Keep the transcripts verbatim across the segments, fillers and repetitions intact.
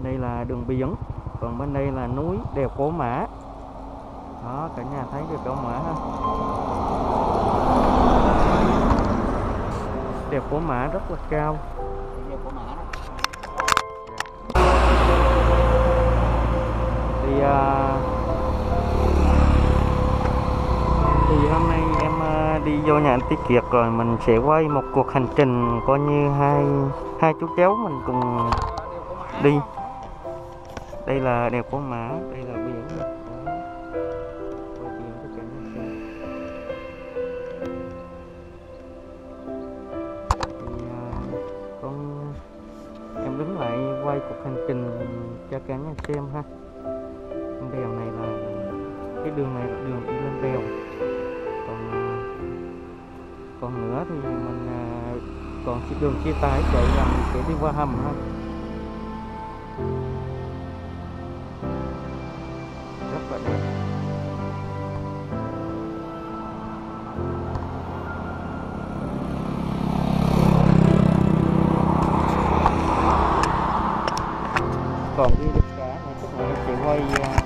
đây là đường biển, còn bên đây là núi đèo Cổ Mã. Đó, cả nhà thấy đèo Cổ Mã ha. Đèo Cổ Mã rất là cao. Đèo Cổ Mã đó. Thì à, thì hôm nay em à, đi vô nhà anh Tí Kiệt rồi, mình sẽ quay một cuộc hành trình coi như hai hai chú cháu mình cùng đi. Đây là đèo Cổ Mã, đây là biển. Đó. Quay biển cho cả nhà xem. Thì à, con em đứng lại quay cuộc hành trình cho cả nhà xem ha. Con đèo này là cái đường này là đường đi lên đèo, còn à, còn nữa thì mình à, còn đường chia tay chạy là mình sẽ đi qua hầm ha. Rất là đẹp. Còn đi được cả mà chút nữa em sẽ quay uh,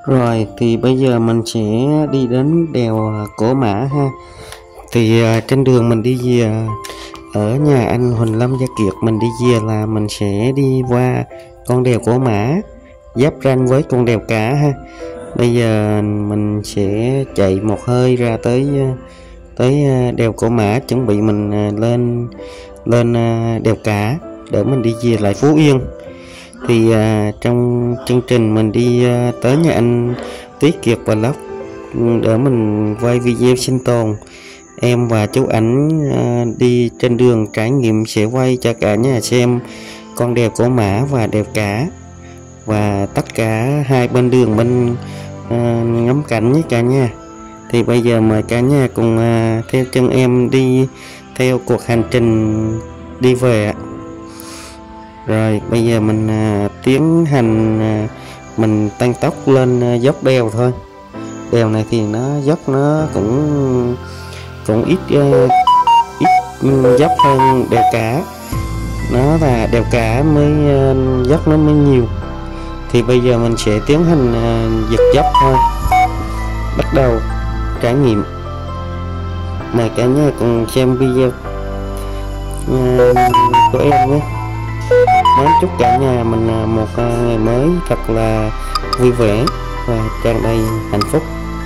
Rồi thì bây giờ mình sẽ đi đến đèo Cổ Mã ha. Thì uh, trên đường mình đi về ở nhà anh Huỳnh Lâm Gia Kiệt, mình đi về là mình sẽ đi qua con đèo Cổ Mã giáp ranh với con đèo Cả ha. Bây giờ mình sẽ chạy một hơi ra tới tới đèo Cổ Mã, chuẩn bị mình lên lên đèo Cả để mình đi về lại Phú Yên. Thì à, trong chương trình mình đi à, tới nhà anh Tí Kiệt Vlog để mình quay video sinh tồn. Em và chú ảnh à, đi trên đường trải nghiệm, sẽ quay cho cả nhà xem con đèo Cổ Mã và đèo Cả, và tất cả hai bên đường bên à, ngắm cảnh với cả nhà. Thì bây giờ mời cả nhà cùng à, theo chân em đi theo cuộc hành trình đi về ạ. Rồi bây giờ mình à, tiến hành à, mình tăng tốc lên à, dốc đèo thôi. Đèo này thì nó dốc nó cũng cũng ít uh, ít dốc hơn đèo Cả. Nó là đèo Cả mới uh, dốc nó mới nhiều. Thì bây giờ mình sẽ tiến hành uh, giật dốc thôi, bắt đầu trải nghiệm. Mời cả nhà cùng xem video uh, của em nhé. Mến chúc cả nhà mình một ngày mới thật là vui vẻ và tràn đầy hạnh phúc.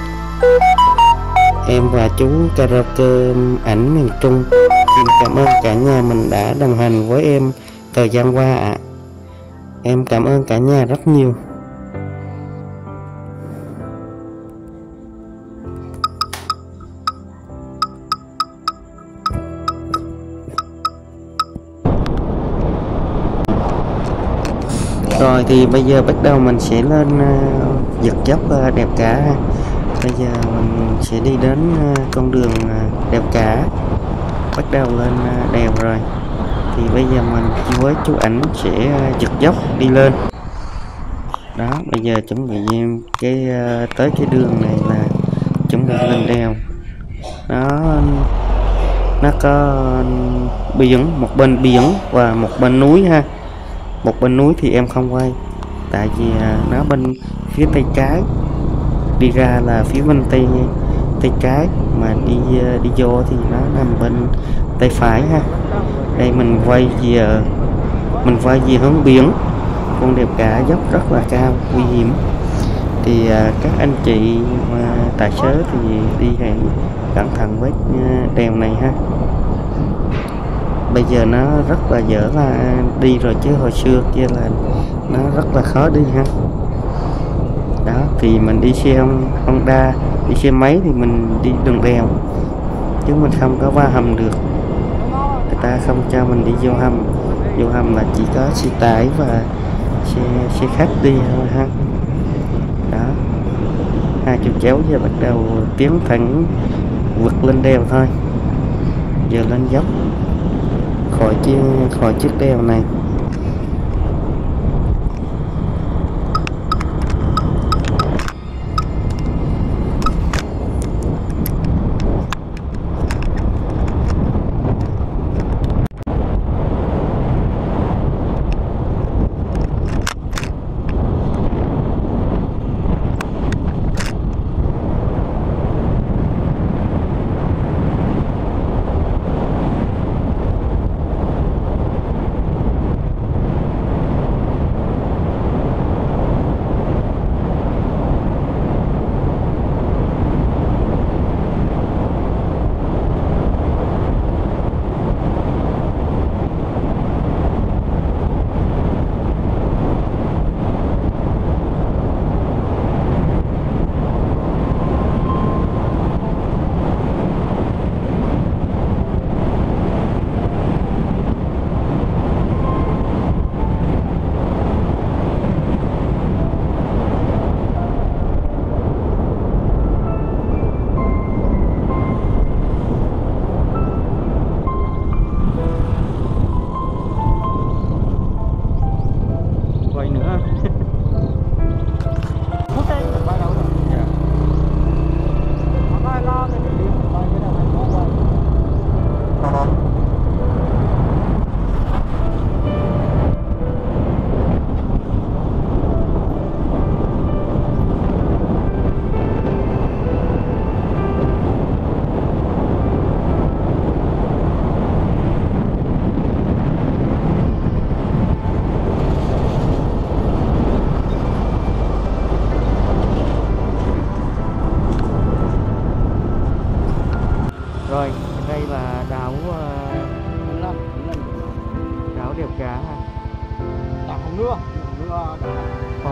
Em và chú karaoke ảnh miền Trung xin cảm ơn cả nhà mình đã đồng hành với em thời gian qua ạ. À. Em cảm ơn cả nhà rất nhiều. Rồi thì bây giờ bắt đầu mình sẽ lên uh, giật dốc uh, đèo Cả. Bây giờ mình sẽ đi đến uh, con đường uh, đèo Cả, bắt đầu lên uh, đèo rồi. Thì bây giờ mình với chú ảnh sẽ uh, giật dốc đi lên. Đó, bây giờ chuẩn bị cái uh, tới cái đường này là chuẩn bị lên đèo. Nó nó có biển, một bên biển và một bên núi ha. Một bên núi thì em không quay, tại vì uh, nó bên phía tay trái, đi ra là phía bên tay tay trái, mà đi uh, đi vô thì nó nằm bên tay phải ha. Đây mình quay về mình quay về hướng biển. Con đèo Cả dốc rất là cao, nguy hiểm. Thì uh, các anh chị uh, tài xế thì đi hãy cẩn thận với uh, đèo này ha. Bây giờ nó rất là dở là đi rồi, chứ hồi xưa kia là nó rất là khó đi ha. Đó, thì mình đi xe Honda, đi xe máy thì mình đi đường đèo, chứ mình không có qua hầm được. Người ta không cho mình đi vô hầm. Vô hầm là chỉ có xe tải và xe, xe khách đi thôi ha. Đó, hai chú cháu giờ bắt đầu tiến thẳng vượt lên đèo thôi. Giờ lên dốc khỏi chiếc khỏi chiếc đèo này.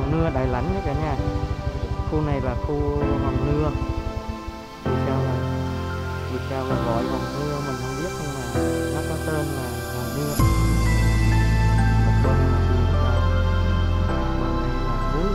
Hòn Nưa Đại Lãnh nhé cả nhà. Khu này là khu Hòn Nưa. Vì sao là vì sao là gọi Hòn Nưa mình không biết, nhưng mà nó có tên là Hòn Nưa. Một bên là biển đảo, bên đây là núi.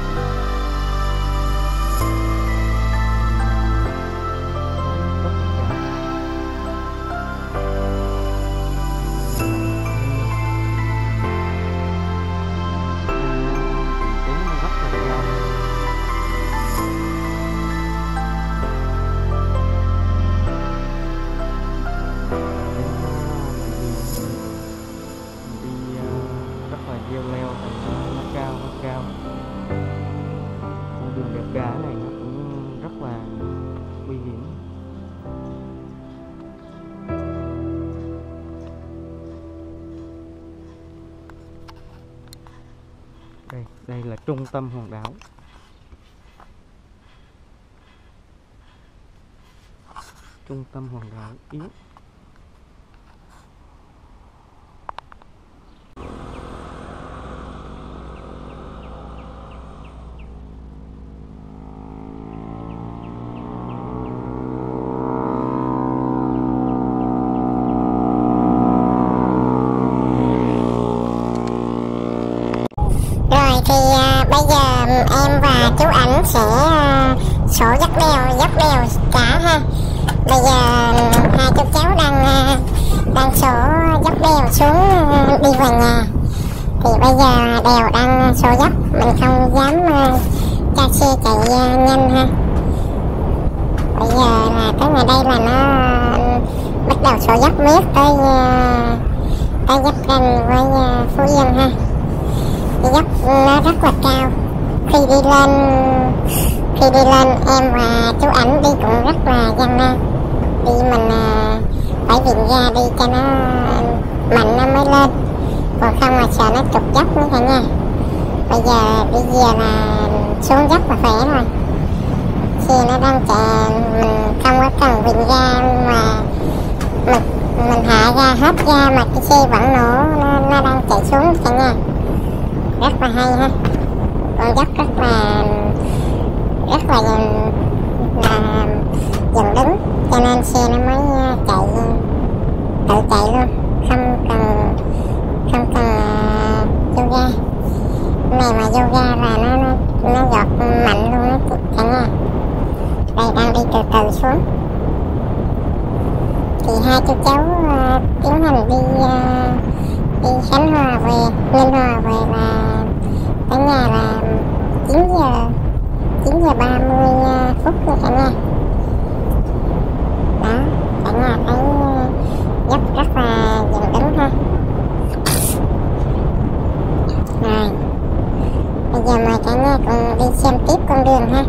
Leo leo thì nó, nó cao nó cao. Con đường đèo cả này nó cũng rất là nguy hiểm. Đây, đây là trung tâm hòn đảo. Trung tâm hòn đảo Yến. Thì à, bây giờ em và chú ảnh sẽ à, sổ dốc đèo dốc đèo cả ha. Bây giờ hai chú cháu đang à, đang sổ dốc đèo xuống à, đi về nhà. Thì bây giờ đèo đang sổ dốc, mình không dám à, cho xe chạy à, nhanh ha. Bây giờ là tới ngày đây là nó à, bắt đầu sổ dốc miết tới à, tới giáp ranh với à, Phú Yên ha. Dốc nó rất là cao. Khi đi lên khi đi lên em và chú ảnh đi cũng rất là gian nan. Đi mình à, phải viện ra đi cho nó mạnh nó mới lên, còn không mà sợ nó trục dốc nữa cả nha. Bây giờ đi về là xuống dốc là khỏe rồi. Xe nó đang chạy, mình không có cần viện ra mà mình, mình hạ ra hết ra mà cái xe vẫn nổ, nó, nó đang chạy xuống cả nha. Rất là hay ha. Con dốc rất là rất là là dừng đứng, cho nên xe nó mới chạy tự chạy luôn, không cần không cần uh, vô ga. Cái này mà vô ga là nó nó, nó giọt mạnh luôn á cả nhà. Đây đang đi từ từ xuống. Thì hai chú cháu uh, tiến hành đi uh, đi Khánh Hòa về, Ninh Hòa về là tới nhà là chín giờ ba mươi phút nữa cả nhà. Đó, cả nhà thấy dốc rất là dừng đứng ha. Rồi, bây giờ mời cả nhà cùng đi xem tiếp con đường ha.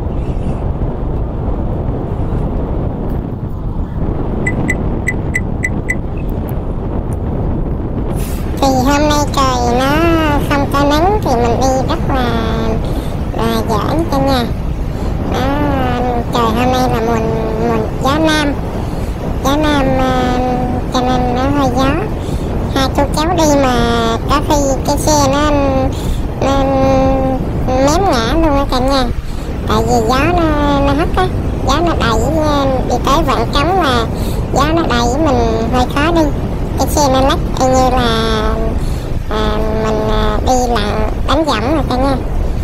Thì hôm nay trời nó không có nắng thì mình đi rất là là dễ cả nhà. Đó, trời hôm nay là mùa mùa gió nam, gió nam cho nên nó hơi gió. Hai chú cháu đi mà có khi cái xe nó nó mém ngã luôn á cả nhà. Tại vì gió nó nó hất á, gió nó đẩy đi tới vạn trống mà gió nó đẩy mình hơi khó đi. Cái xe nó lắc y như là à, mình à, đi lặng đánh võng rồi cả nha.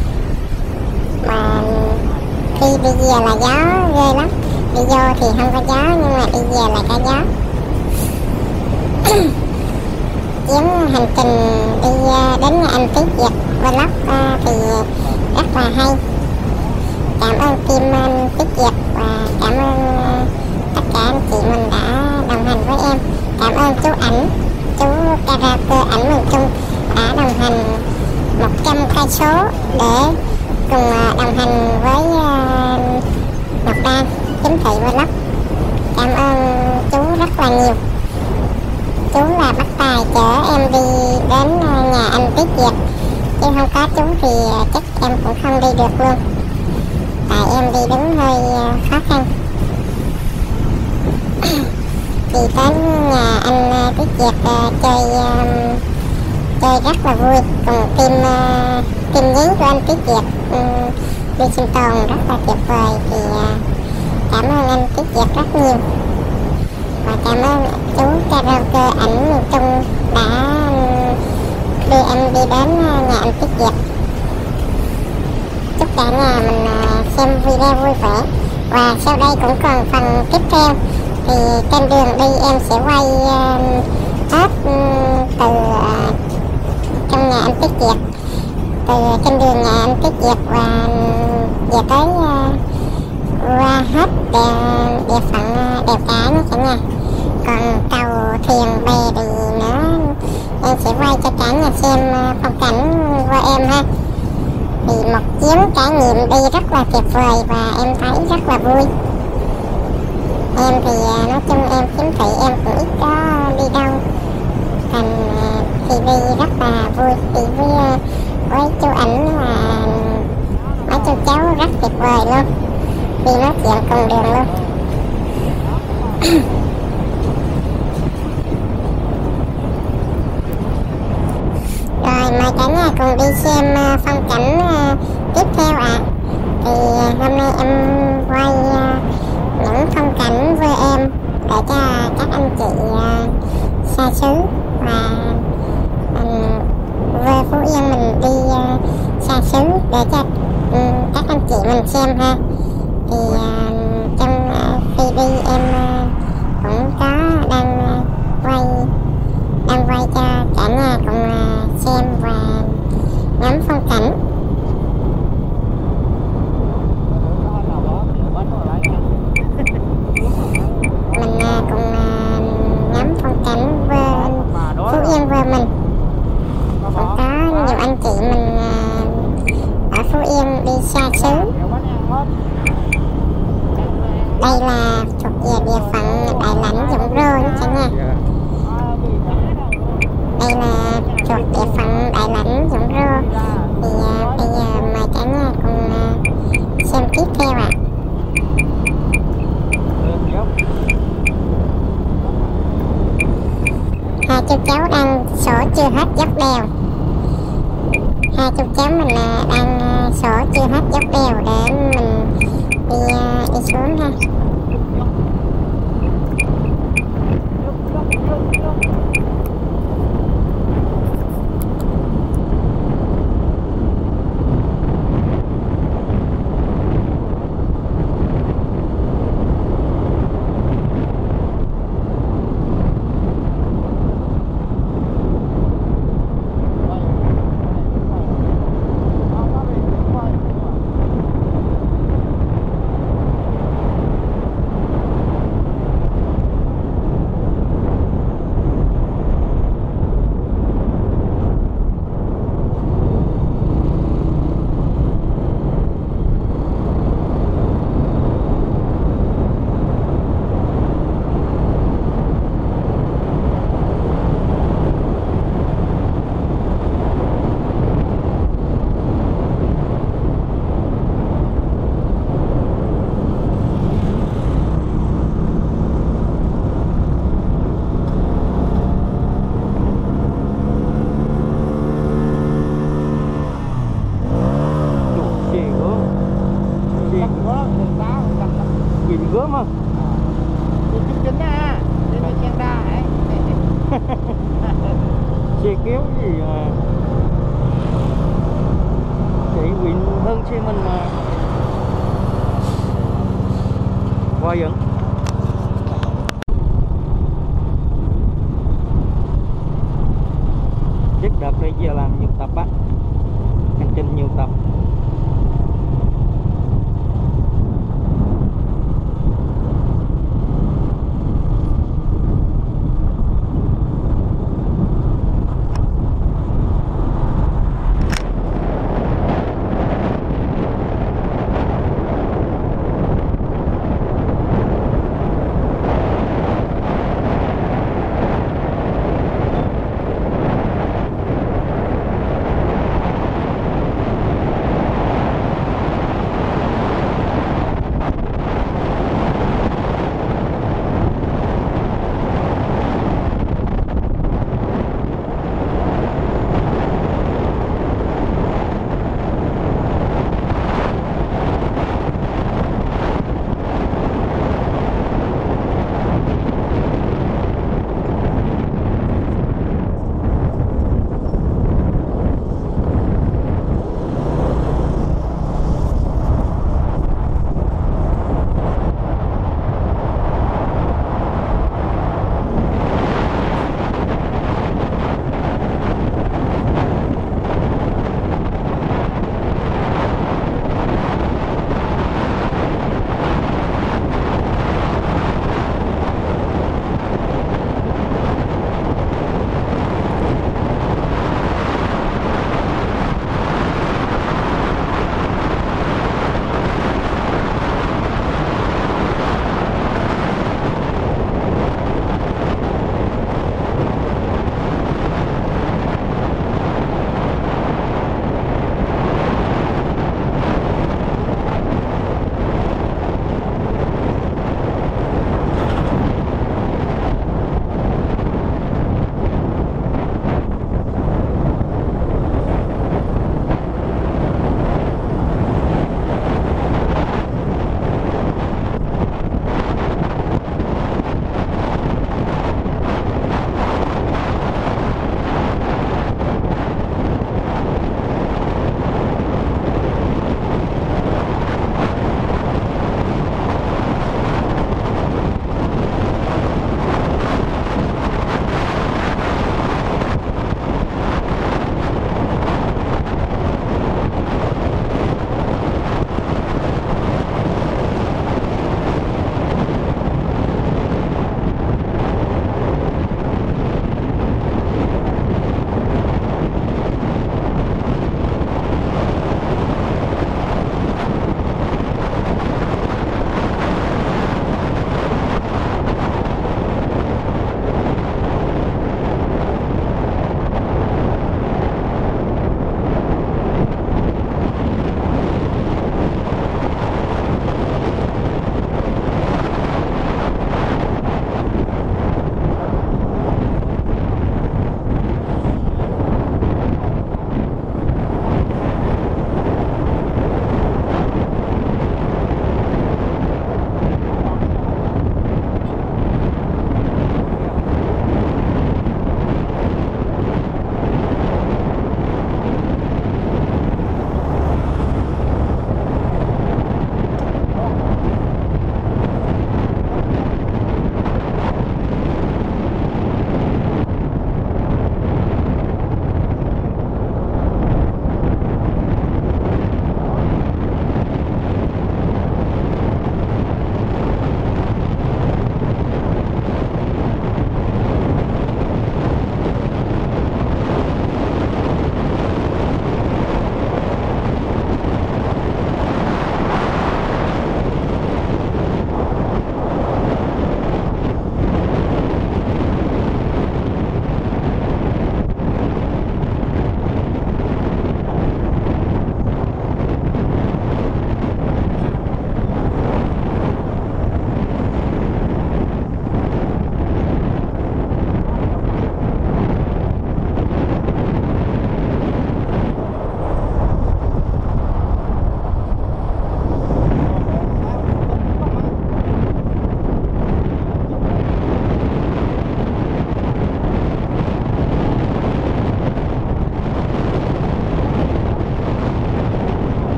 Mà khi đi về là gió ghê lắm, đi vô thì không có gió nhưng mà đi về là có gió. Chuyến hành trình đi đến nhà anh Tí Việt Vlog thì rất là hay. Cảm ơn team anh Tí Việt và cảm ơn tất cả anh chị mình đã đồng hành với em. Cảm ơn chú ảnh, chú karaoke ảnh miền Trung đã đồng hành một trăm cây số để cùng đồng hành với Ngọc Đan Chính Thị Vlog. Cảm ơn chú rất là nhiều. Chú là bắt tài chở em đi đến nhà anh Tí Việt, chứ không có chú thì chắc em cũng không đi được luôn, tại em đi đứng hơi khó khăn. Thì đến nhà anh Tí Việt uh, chơi uh, chơi rất là vui, cùng team uh, team nhí của anh Tiết Việt um, đi sinh tồn rất là tuyệt vời. Thì uh, cảm ơn anh Tiết Việt rất nhiều, và cảm ơn chú karaoke ảnh miền Trung đã đưa em đi đến nhà anh Tiết Việt. Chúc cả nhà mình xem video vui vẻ, và sau đây cũng còn phần tiếp theo. Thì trên đường đi em sẽ quay hết từ trong nhà anh Tiết Việt, từ trên đường nhà anh Tiết Việt và về tới qua hết địa phận đèo Cả nữa cả nhà. Còn tàu thuyền bè thì nữa em sẽ quay cho cả nhà xem phong cảnh của em ha. Thì một chuyến trải nghiệm đi rất là tuyệt vời và em thấy rất là vui. Em thì nói chung em kiếm thị em cũng ít có đi đâu, thành thì đi rất là vui, đi với với chú ảnh và mấy chú cháu rất tuyệt vời luôn, đi nói chuyện cùng đường luôn. Rồi mời cả nhà cùng đi xem phong cảnh tiếp theo ạ. À. Thì hôm nay em quay những phong cảnh với em để cho các anh chị xa xứ và về Phú Yên mình đi xa xứ để cho các anh chị mình xem ha. Thì trong khi đi em cũng có đang quay đang quay cho cả nhà cùng xem và ngắm phong cảnh. Mình cùng ngắm phong cảnh bên Phú Yên vừa mình. Cũng có nhiều anh chị mình ở Phú Yên đi xa xứ. Đây là thuộc về địa phận Đại Lãnh Dũng Rô nha cả nhà. Đây là thuộc địa phận Đại Lãnh Dũng Rô. Thì uh, bây giờ mời cả nhà cùng uh, xem tiếp theo ạ. À. Hai chú cháu đang sổ chưa hết dốc đèo. Hai chú cháu mình uh, đang uh, sổ chưa hết dốc đèo để mình đi, uh, đi xuống ha. Gớm không? Chị chút chính á, đi đi chen đa hả? Xe kéo gì mà chạy quyện hơn xe mình mà qua dẫn. Chắc đợt đây giờ làm nhiều tập á, hành trình nhiều tập.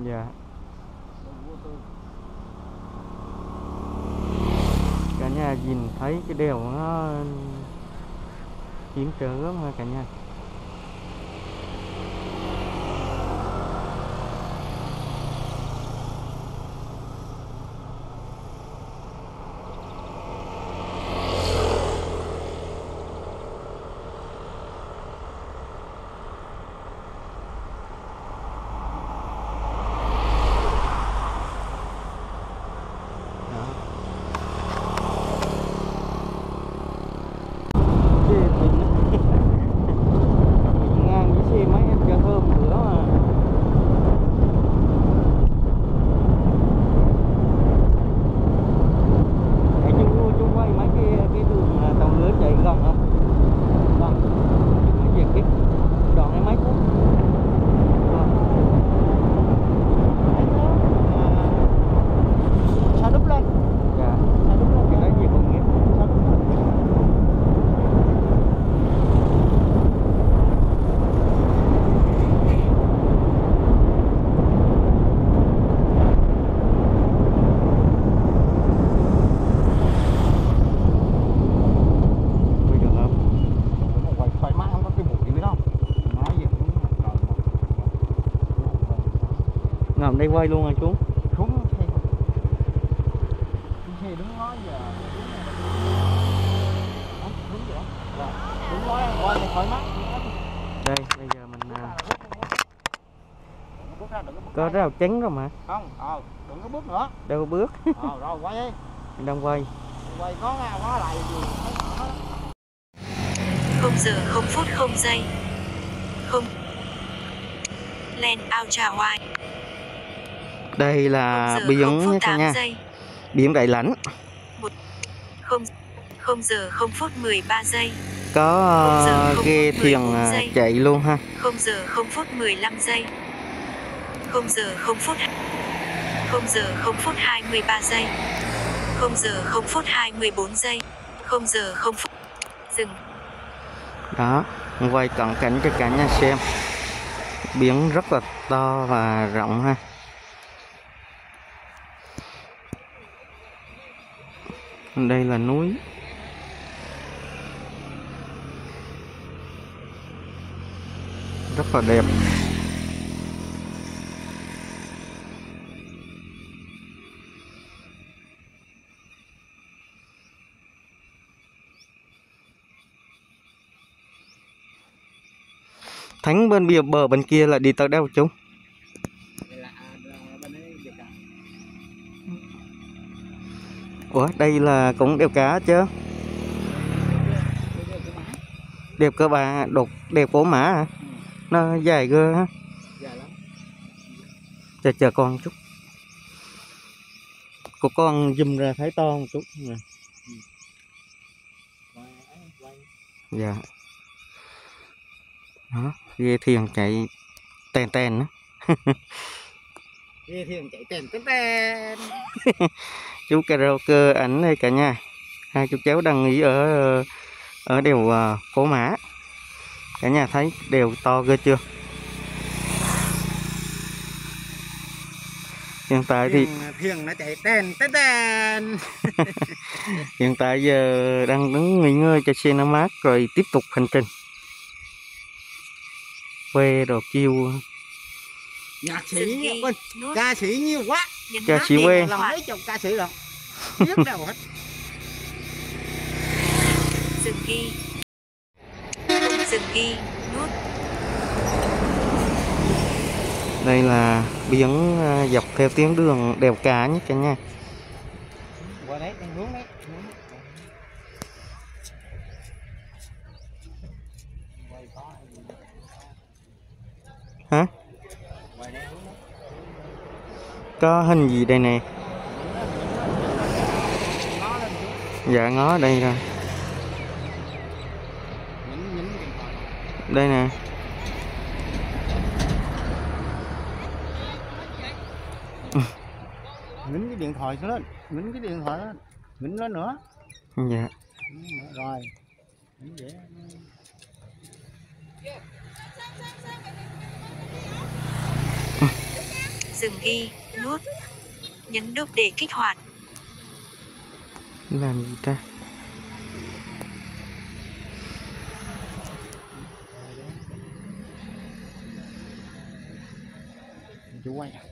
Dạ. Cả nhà nhìn thấy cái đèo nó hiểm trở lắm ha cả nhà. Ngầm đây quay luôn hả chú? Đúng thì thì đúng nói giờ đúng vậy rồi đúng nói quay thì thoải mái. Đây bây giờ mình có rào chắn rồi mà. Không, ờ đừng có bước nữa. Đâu có bước. Ờ rồi quay đi. Mình đang quay. Quay có ngao có lại gì. Không giờ không phút không giây. Không. Len ao trà hoài. Đây là biển nha cả nhà. Biển Đại Lãnh. Không không giờ không phút mười ba giây. Có ghe thuyền chạy luôn ha. Không giờ không phút mười lăm giây. Không giờ không phút. Không giờ không phút hai mươi ba giây. Không giờ không phút hai mươi bốn giây. Không giờ không phút. Dừng. Đó, quay cận cảnh cho cả nhà xem. Biển rất là to và rộng ha. Đây là núi. Rất là đẹp. Thánh bên bìa bờ bên kia là đi tới đâu chú? Ủa đây là cũng đeo cá chứ? Đeo cơ bà đột đeo cổ mã hả? Nó dài ghê ha. Chờ chờ con chút. Của con zoom ra thấy to một chút nè. Dạ. Đó, ghe thuyền chạy tèn tèn đó. Ghe thuyền chạy tèn tèn tèn. Chú karaoke ảnh đây cả nhà. Hai chú cháu đang nghỉ ở ở đèo Cổ Mã. Cả nhà thấy đèo to ghê chưa? Hiện tại thì thuyền nó chạy tèn tèn tèn. hiện tại giờ đang đứng nghỉ ngơi cho xe nó mát rồi tiếp tục hành trình. Quê đồ kêu nhạc sĩ bên ca sĩ nhiều quá. Ca sĩ quê làm mấy chục ca sĩ rồi biết đâu hết. Dừng ghi. Dừng ghi nút. Đây là biển dọc theo tuyến đường đèo cá nhé cả nhà. Qua đấy đang hướng đấy. Hả? Có hình gì đây nè? Dạ ngó đây rồi. Đây nè. Nhấn cái điện thoại lên, nhấn cái điện thoại lên, nhấn nó nữa. Dạ. Rồi. Dừng ghi, nút. Nhấn nút để kích hoạt. Làm gì ta? Chú quay à?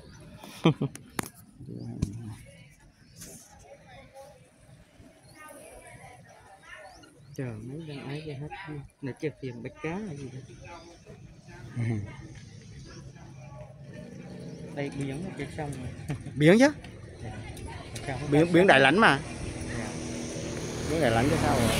Chờ mấy đang ấy cho hết để chờ tiền bạch cá hay gì đó. Đây biển ở trên sông rồi. Biển chứ? Dạ. Biển biển Đại Lãnh mà. Dạ. Biển Đại Lãnh chứ sao rồi?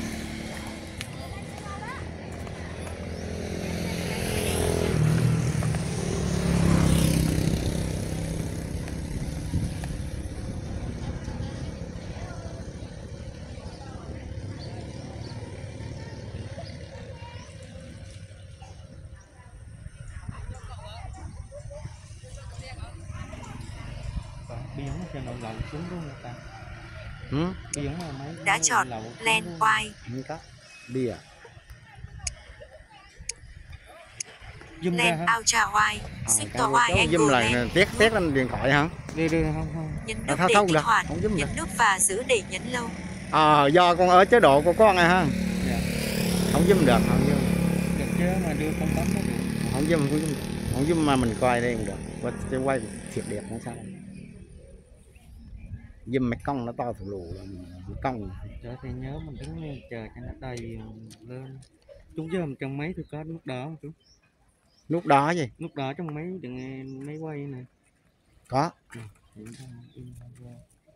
Biển cho nó lậu xuống luôn người ta. Ừ? Biển mà mấy Đã chọn Land Wide. Không có. Đi à? Zoom ra Land hả? Ultra Wide. À, Xích cái- to wide cái zoom angle là lens. tiếc tiếc lên điện thoại hả? Đi đi không không. Nhấn À, nút thôi để không kích được, hoạt. không zoom Nhấn được. nút và giữ để nhấn lâu. À, do con ở chế độ của con này ha. Dạ. Không zoom được, không zoom. Được chứ mà đưa không bấm nó được. Không zoom, không zoom. Không zoom mà mình coi đây cũng được. Và cái quay thiệt đẹp nó sao? Zoom mấy con nó to thù lù con. Trời thì nhớ mình đứng lên chờ cho nó đầy lên. Chúng giờ trong máy thì có nút đỏ không chú? Lúc đó gì? Nút đỏ trong máy đừng máy quay này. Có. Ừ, thì ta in ra.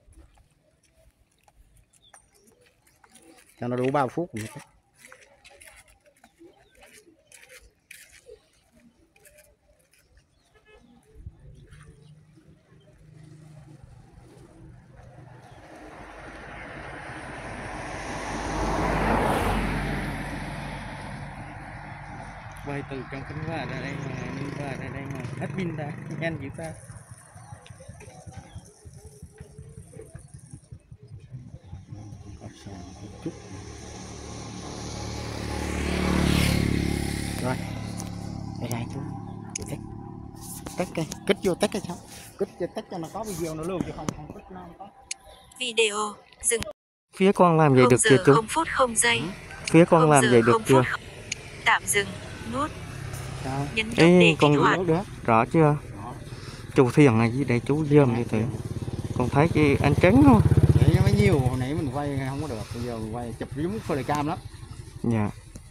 Cho nó đủ bao phút rồi. Quay từ trong kính qua ra đây mà đi qua ra đây mà hết pin ta nhanh dữ ta. Chút. Rồi. Đây ra chú. Tách. Tách cái, kích vô tách cái sao? Kích cho tách cho nó có video nó luôn chứ không không kích nó không có. Video. Dừng. Phía con làm vậy không được chưa giờ chú? không phút không giây. Phía con không làm giờ vậy được không chưa? phút không- Tạm dừng. Nút. Sao? Nhấn nút Ê, để con kích hoạt. Được được. rõ chưa? Đó. Chủ thiền này gì để chú dơm như thế. Còn thấy cái anh trắng không? Để nó nhiều hồi nãy mình quay không có được, bây giờ mình quay chụp giống flycam lắm. Dạ.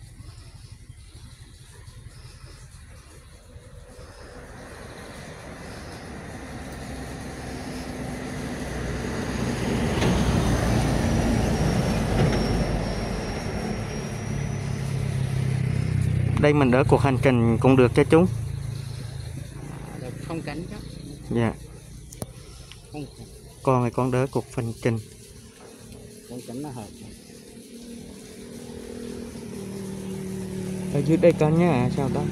Đây mình đỡ cuộc hành trình cũng được cho chú. Được không cánh chứ. Dạ. Không Con này con đỡ cuộc hành trình. không cánh nó hợp. Ở dưới đây có nhà sao đó?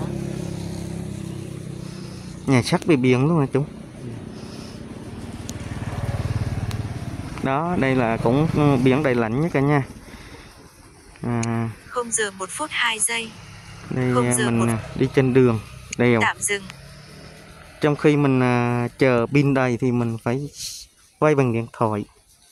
Nhà sắt bị biển luôn hả chú? Đó, đây là cũng biển Đại Lãnh nhé cả nhà. À, không giờ một phút hai giây. đây Không giờ mình một- à, đi trên đường đèo. Tạm dừng. Trong khi mình à, chờ pin đầy thì mình phải quay bằng điện thoại.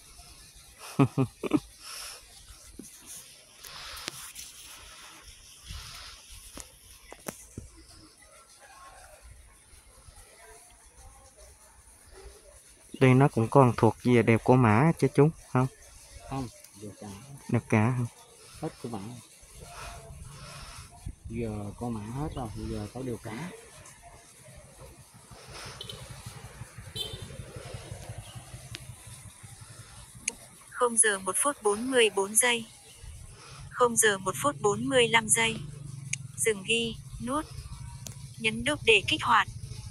Đây nó cũng còn thuộc về đèo Cổ Mã chứ chú không? Không, được cả. Được cả không? Hết của bạn. Giờ con mã hết rồi, bây giờ có điều cả. không giờ một phút bốn mươi bốn giây. không giờ một phút bốn mươi lăm giây. Dừng ghi. Nút. Nhấn nút để kích hoạt.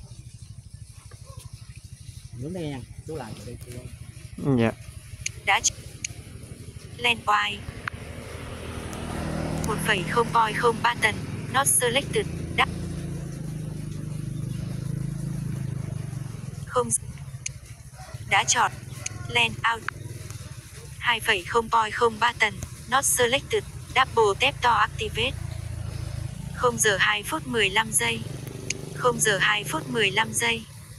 Đứng đây nha, chú lại đây chú. Dạ. Đã ch- Land wide. một phẩy không point không ba tần. Not selected. Đã. Không. Đã chọn. Land out. hai phẩy không point không ba tần. Not selected. Double tap to activate. không giờ hai phút mười lăm giây. không giờ hai phút mười lăm giây.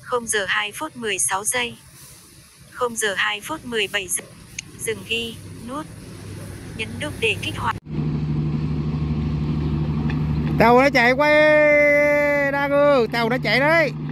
không giờ hai phút mười sáu giây. không giờ hai phút mười bảy giây. Dừng ghi, nút. Nhấn đúc để kích hoạt. Tàu nó chạy quay Đa Gư, tàu nó chạy đấy.